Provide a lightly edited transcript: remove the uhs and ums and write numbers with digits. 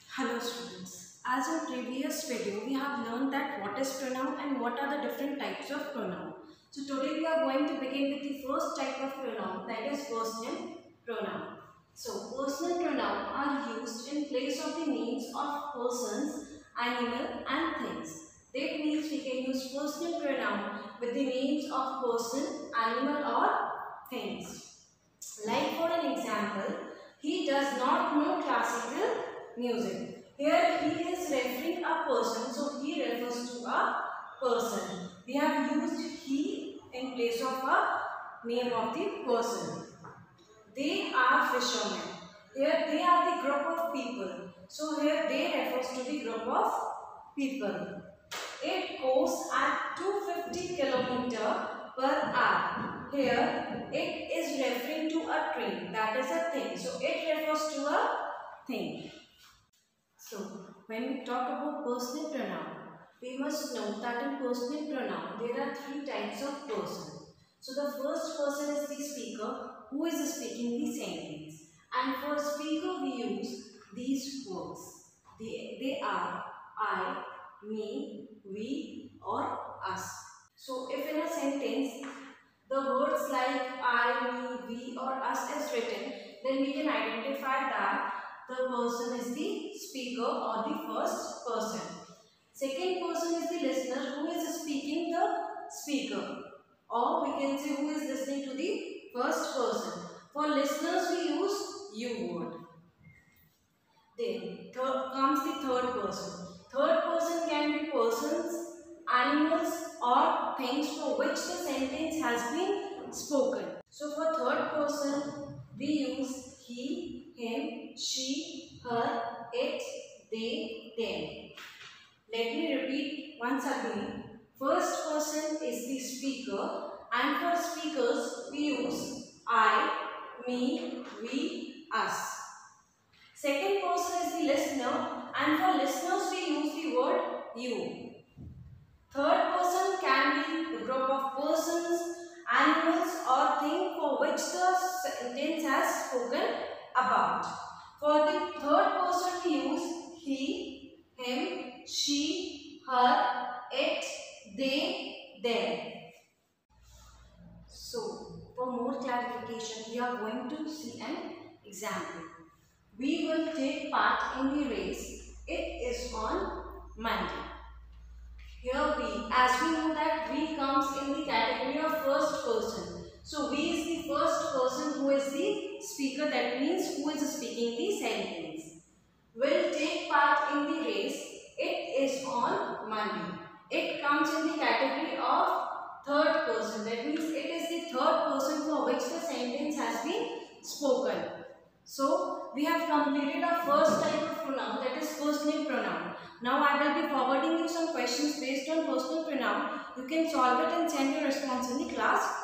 Hello students. As in previous video, we have learned that what is pronoun and what are the different types of pronoun. So today we are going to begin with the first type of pronoun, that is personal pronoun. So personal pronoun are used in place of the names of persons, animal and things. That means we can use personal pronoun with the names of person, animal or things. Like for an example, he does not know classical music. Here he is referring a person, so he refers to a person. We have used he in place of a name of the person. They are fishermen. Here they are the group of people. So here they refers to the group of people. It goes at 250 km/h. Here it is referring to a train, that is a thing. So it refers to a thing. So when we talk about personal pronoun, we must know that in personal pronoun there are three types of person. So the first person is the speaker who is speaking the sentence. And for speaker we use these words. They are I, me, we or us. So if in a sentence the words like I, me, we or us is written, then we can identify that the person is the speaker or the first person. Second person is the listener who is speaking the speaker, or we can say who is listening to the first person. For listeners we use you word. Then comes the third person. Third person can be persons, animals or things for which the sentence has been spoken. So for third person we use he, him, she, her, it, they, them. Let me repeat once again. First person is the speaker, and for speakers we use I, me, we, us. Second person is the listener, and for listeners we use the word you. Third person can be the group of persons, animals or things for which the sentence has spoken about. For the third person we use he, him, she, her, it, they, them. So for more clarification we are going to see an example. We will take part in the race. It is on Monday. Here we, as we know that we comes in the category of first person. So we is the first person who is the speaker, that means who is speaking the sentence. Will take part in the race. It is on Monday. It comes in the category of third person. That means it is the third person for which the sentence has been spoken. So we have completed our first type of pronoun, that is personal pronoun. Now I will be forwarding you some questions based on personal pronoun. You can solve it and send your response in the class